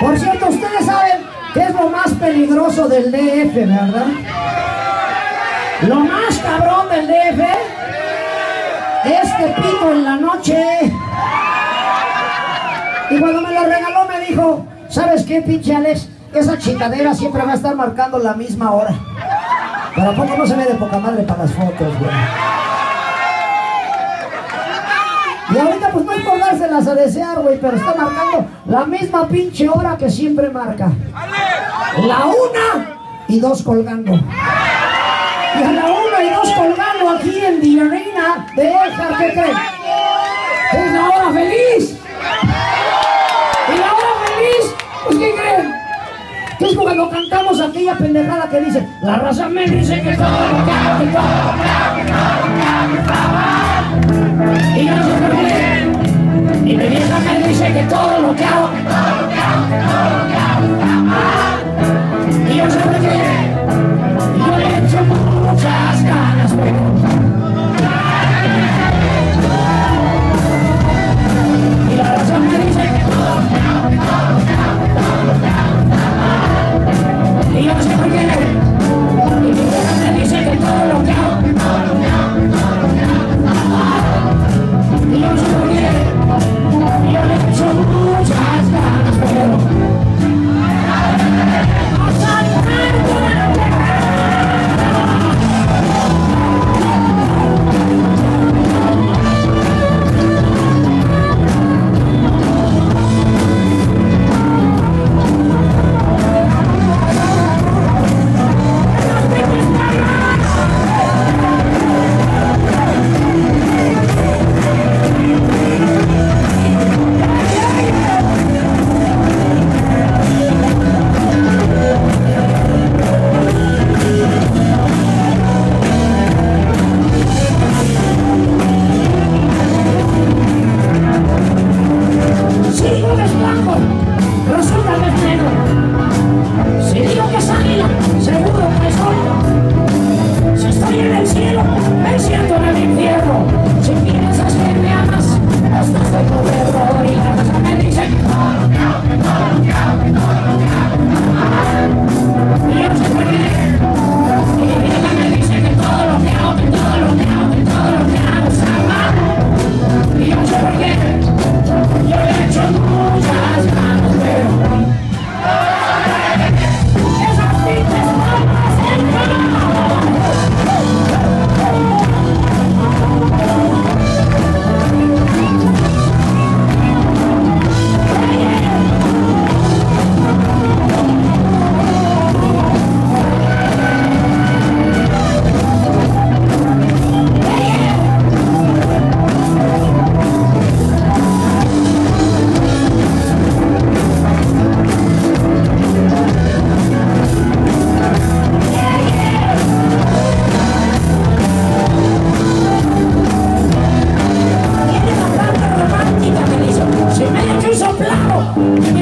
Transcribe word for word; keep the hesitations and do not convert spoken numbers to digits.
Por cierto, ustedes saben qué es lo más peligroso del D F, ¿verdad? Lo más cabrón del D F es que pito en la noche. Y cuando me lo regaló me dijo, ¿sabes qué, pinche Alex? Esa chingadera siempre va a estar marcando la misma hora. Pero ¿a poco no se ve de poca madre para las fotos, güey? Y ahorita pues no es por dárselas a desear, güey, pero está marcando la misma pinche hora que siempre marca. La una y dos colgando. Y a la una y dos colgando aquí en The Arena de Edgar, ¿qué creen? Es la hora feliz. Y la hora feliz, pues ¿qué creen? Que es cuando cantamos aquella pendejada que dice: la raza me dice que todo lo que hago, que todo lo que hago, que todo lo que hago está mal. Y yo no sé por qué. Y mi vieja me dice que todo lo que hago, que todo lo que hago, que todo lo que hago está mal. Y yo no sé por qué. Yo le echo muchas ganas, pero y la raza me dice que todo lo que hago, que todo lo que hago, que todo lo que hago está mal. Y yo no sé por qué. Y mi vieja me dice que todo lo que hago, que todo lo que hago, que todo lo que hago está mal. Y yo no sé por qué. Yo le echo muchas ganas, pero Soplado.